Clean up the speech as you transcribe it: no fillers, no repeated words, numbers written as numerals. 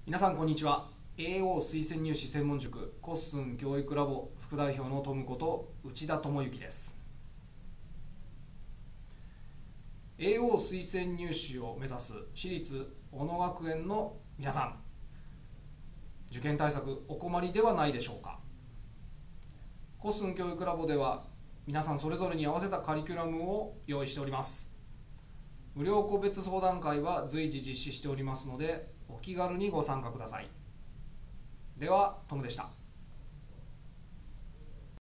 皆さんこんにちは。 AO 推薦入試専門塾コッスン教育ラボ副代表のトムこと内田智之です。 AO 推薦入試を目指す私立小野学園の皆さん、受験対策お困りではないでしょうか。コッスン教育ラボでは皆さんそれぞれに合わせたカリキュラムを用意しております。無料個別相談会は随時実施しておりますので、お気軽にご参加ください。では、トムでした。